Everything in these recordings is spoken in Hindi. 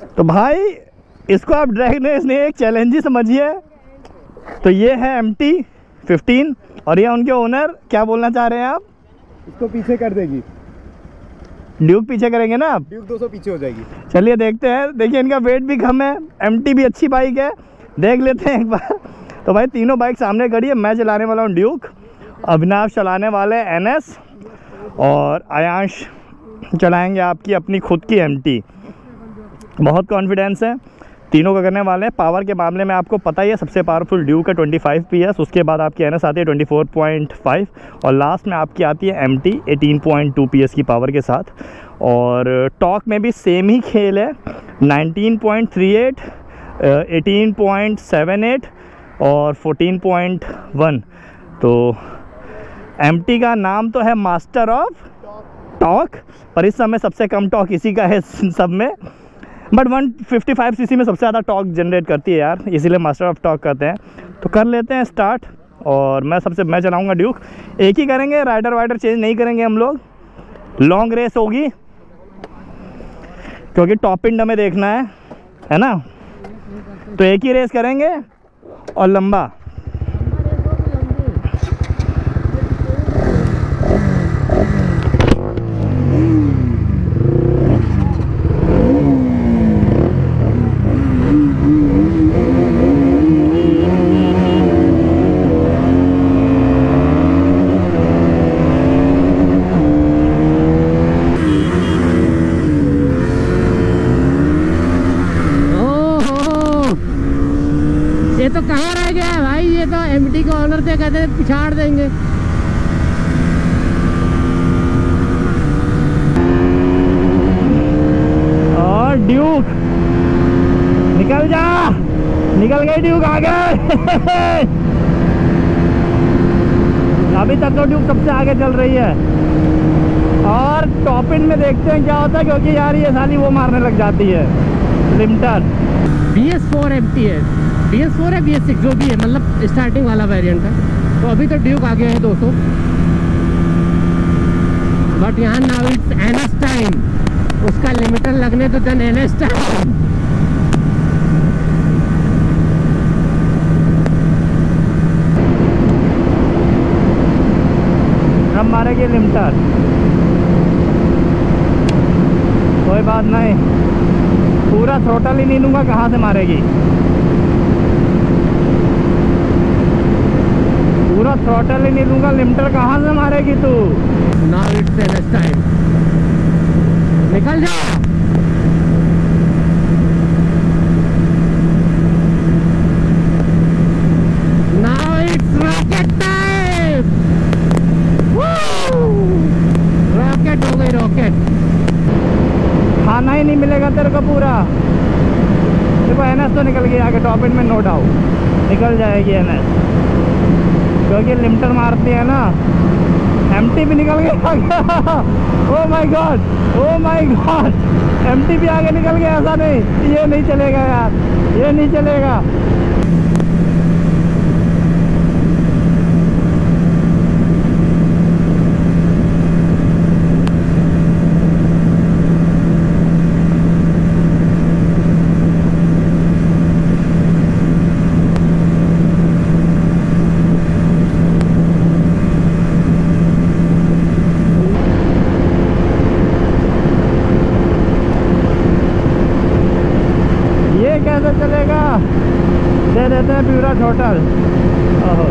तो भाई इसको आप ड्रैग रेस नहीं एक चैलेंज ही समझिए। तो ये है MT-15 और ये उनके ओनर। क्या बोलना चाह रहे हैं आप? इसको पीछे कर देगी ड्यूक। पीछे करेंगे ना आप? ड्यूक 200 पीछे हो जाएगी। चलिए देखते हैं। देखिए इनका वेट भी कम है, MT भी अच्छी बाइक है, देख लेते हैं एक बार। तो भाई तीनों बाइक सामने खड़ी है। मैं चलाने वाला हूँ ड्यूक, अविनाश चलाने वाले NS और आयांश चलाएंगे आपकी अपनी खुद की MT। बहुत कॉन्फिडेंस है, तीनों का करने वाले हैं। पावर के मामले में आपको पता ही है सबसे पावरफुल ड्यूक है 25 PS, उसके बाद आपकी NS आती है 24.5 और लास्ट में आपकी आती है MT 18.2 PS की पावर के साथ। और टॉर्क में भी सेम ही खेल है, 19.38, 18.78 और 14.1। तो MT का नाम तो है मास्टर ऑफ टॉर्क, पर इस समय सबसे कम टॉर्क इसी का है सब में। बट 155 cc में सबसे ज़्यादा टॉर्क जनरेट करती है यार, इसीलिए मास्टर ऑफ टॉर्क कहते हैं। तो कर लेते हैं स्टार्ट। और मैं चलाऊंगा ड्यूक। एक ही करेंगे, राइडर वाइडर चेंज नहीं करेंगे हम लोग। लॉन्ग रेस होगी क्योंकि टॉप एंड हमें देखना है ना। तो एक ही रेस करेंगे और लंबा। तो कहाँ रह गया है भाई, ये तो MT के ऑनर थे, कहते हैं पिछाड़ देंगे। और ड्यूक निकल जा, निकल गई ड्यूक आगे। अभी तक तो ड्यूक सबसे आगे चल रही है। और टॉप इन में देखते हैं क्या होता है, क्योंकि यार ये साली वो मारने लग जाती है लिमिटर। BS4 MT है, BS4 है BS6 जो भी है, मतलब स्टार्टिंग वाला वेरिएंट है। तो अभी तो ड्यूक आ गया है 200, बट यहाँ नाउ इट्स NS टाइम। उसका लिमिटर लगने तो देन NS टाइम। अब मारेगी लिमिटर, कोई बात नहीं, पूरा थ्रोटल ही नहीं लूँगा, कहाँ से मारेगी। पूरा थ्रोटल ही नहीं लूँगा, लिमिटर कहाँ से मारेगी तू। नाउ इट्स NS टाइम, निकल जा। Now it's rocket time. Rocket हो गई, रॉकेट। खाना ही नहीं मिलेगा तेरे को पूरा। देखो NS तो निकल गई आगे, टॉप एंड में नो डाउट निकल जाएगी NS, क्योंकि लिमिटर मारती है ना। MT भी निकल गया आगे। Oh my God, oh my God, MT भी आगे निकल गया। ऐसा नहीं, ये नहीं चलेगा यार, ये नहीं चलेगा। कैसे चलेगा, दे देते हैं पूरा टोटल। ओहो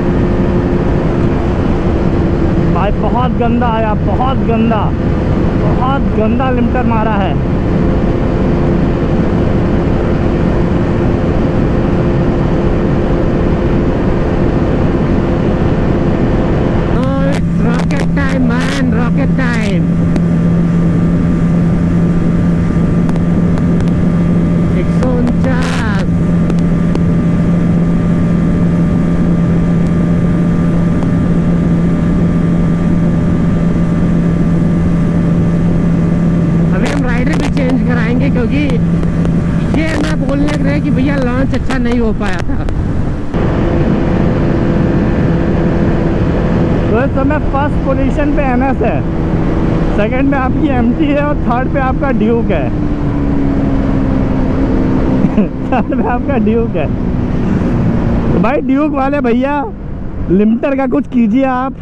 भाई बहुत गंदा आया, बहुत गंदा, बहुत गंदा लिमिटर मारा है। Rocket time man, rocket time. 149। अभी हम राइडर भी चेंज कराएंगे, क्योंकि ये मैं बोलने लग रहा है कि भैया लॉन्च अच्छा नहीं हो पाया था। तो इस समय फर्स्ट पोजीशन पे NS है, सेकंड पे आपकी MT है और थर्ड पे आपका ड्यूक है। में आपका ड्यूक है। तो भाई ड्यूक वाले भैया लिमिटर का कुछ कीजिए आप।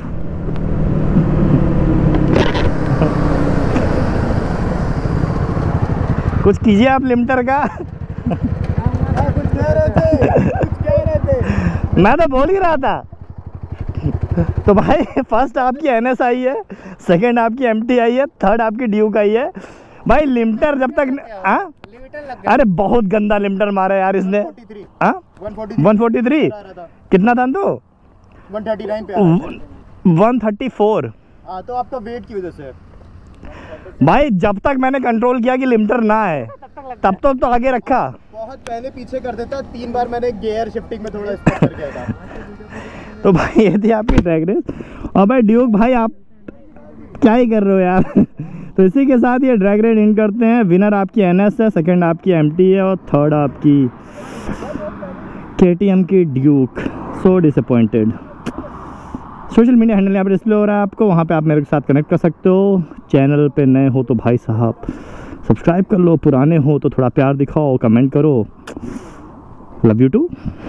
कुछ कीजिए आप लिमिटर का। कुछ कह रहे थे। मैं तो बोल ही रहा था। तो भाई फर्स्ट आपकी एनएस आई है, सेकंड आपकी एमटी आई है, थर्ड आपकी ड्यूक आई है। भाई लिमिटर जब तक अरे बहुत गंदा लिमिटर मारा यार इसने। 143 कितना था तो 139 पे आ रहा है। 134। हाँ तो आपका वेट की वजह से भाई जब तक मैंने कंट्रोल किया कि लिमिटर ना है तब तो आगे रखा। बहुत पहले पीछे कर देता। 3 बार मैंने गियर शिफ्टिंग में थोड़ा स्टॉप कर गया था। तो भाई ये थी आपकी ट्रैक रेस। और भाई ड्यूक भाई आप क्या ही कर रहे हो यार। तो इसी के साथ ये ड्रैग रेस इन करते हैं। विनर आपकी एनएस है, सेकंड आपकी एमटी है और थर्ड आपकी केटीएम की Duke. So disappointed. Social media handle यहाँ पर डिस्प्ले हो रहा है आपको, वहाँ पे आप मेरे के साथ कनेक्ट कर सकते हो। चैनल पे नए हो तो भाई साहब सब्सक्राइब कर लो, पुराने हो तो थोड़ा प्यार दिखाओ, कमेंट करो। Love you to.